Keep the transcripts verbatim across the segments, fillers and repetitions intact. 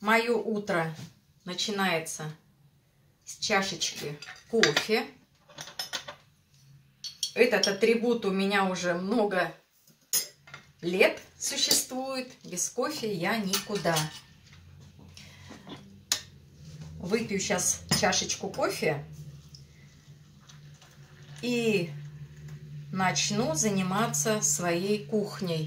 Мое утро начинается с чашечки кофе. Этот атрибут у меня уже много лет существует. Без кофе я никуда. Выпью сейчас чашечку кофе и начну заниматься своей кухней.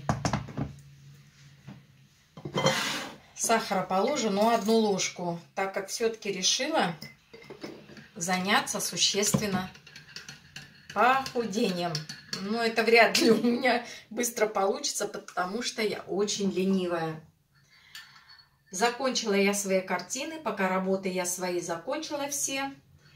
Сахара положу, но одну ложку, так как все-таки решила заняться существенно похудением. Но это вряд ли у меня быстро получится, потому что я очень ленивая. Закончила я свои картины, пока работы я свои закончила все.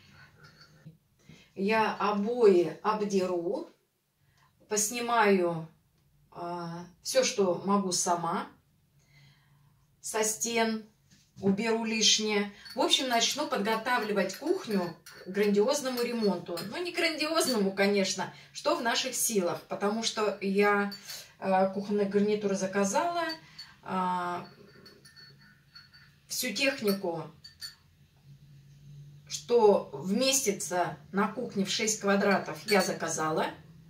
Я обои обдеру, поснимаю э, все, что могу сама со стен, уберу лишнее. В общем, начну подготавливать кухню к грандиозному ремонту. Ну, не грандиозному, конечно, что в наших силах, потому что я э, кухонный гарнитур заказала, э, всю технику, что вместится на кухне в шесть квадратов, я заказала.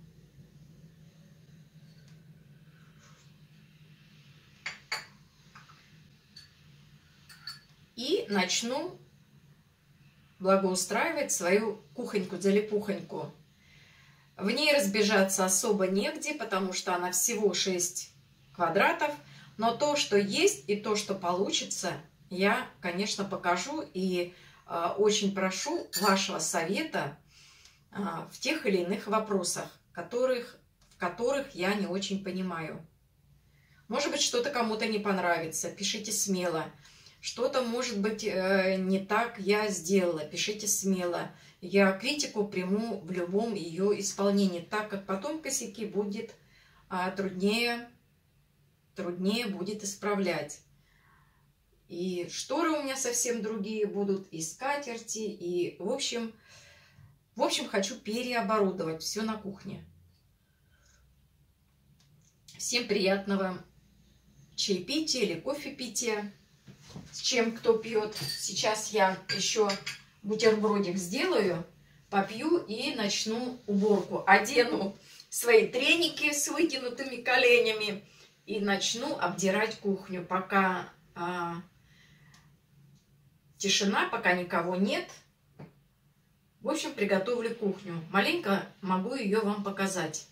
И начну благоустраивать свою кухоньку-залипухоньку. В ней разбежаться особо негде, потому что она всего шесть квадратов. Но то, что есть, и то, что получится, я, конечно, покажу. И э, очень прошу вашего совета э, в тех или иных вопросах, которых, в которых я не очень понимаю. Может быть, что-то кому-то не понравится. Пишите смело. Что-то, может быть, не так я сделала. Пишите смело. Я критику приму в любом ее исполнении, так как потом косяки будет а, труднее, труднее будет исправлять. И шторы у меня совсем другие будут, и скатерти, и, в общем, в общем, хочу переоборудовать все на кухне. Всем приятного чаепития или кофепития. С чем кто пьет. Сейчас я еще бутербродик сделаю, попью и начну уборку. Одену свои треники с вытянутыми коленями и начну обдирать кухню. Пока а, тишина, пока никого нет. В общем, приготовлю кухню. Маленько могу ее вам показать.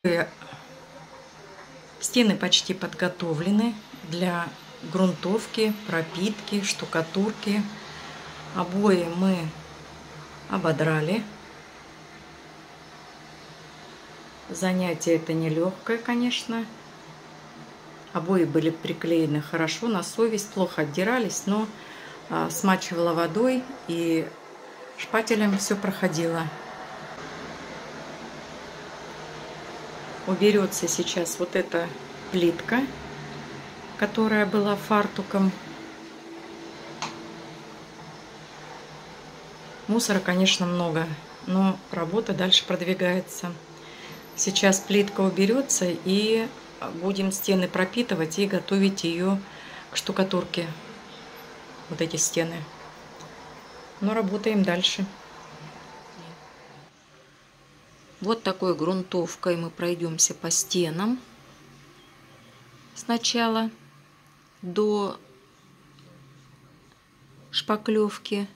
Стены почти подготовлены для грунтовки, пропитки, штукатурки. Обои мы ободрали. Занятие это нелегкое, конечно. Обои были приклеены хорошо, на совесть, плохо отдирались, но а, смачивала водой и шпателем все проходило. Уберется сейчас вот эта плитка, которая была фартуком. Мусора, конечно, много, но работа дальше продвигается. Сейчас плитка уберется и будем стены пропитывать и готовить ее к штукатурке. Вот эти стены. Но работаем дальше. Вот такой грунтовкой мы пройдемся по стенам. Сначала до шпаклевки.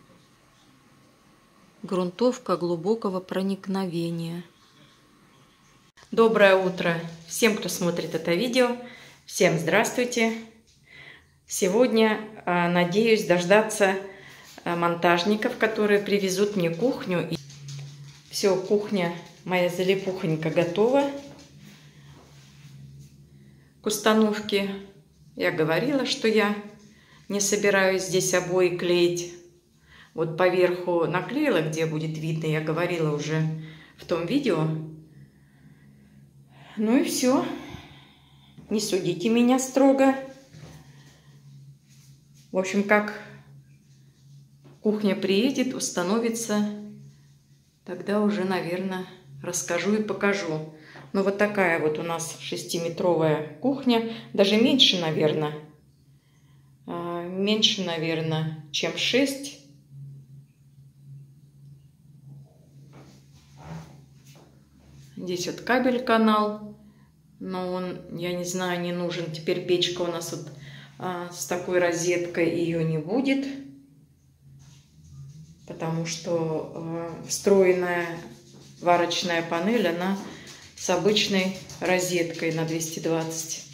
Грунтовка глубокого проникновения. Доброе утро всем, кто смотрит это видео. Всем здравствуйте. Сегодня надеюсь дождаться монтажников, которые привезут мне кухню. Все, кухня моя залипухонька готова к установке. Я говорила, что я не собираюсь здесь обои клеить. Вот поверху наклеила, где будет видно, я говорила уже в том видео. Ну и все. Не судите меня строго. В общем, как кухня приедет, установится, тогда уже, наверное, расскажу и покажу. Но вот такая вот у нас шестиметровая кухня. Даже меньше, наверное. Меньше, наверное, чем шесть. Здесь вот кабель-канал. Но он, я не знаю, не нужен. Теперь печка у нас вот а, с такой розеткой, ее не будет. Потому что а, встроенная варочная панель, она с обычной розеткой на двести двадцать.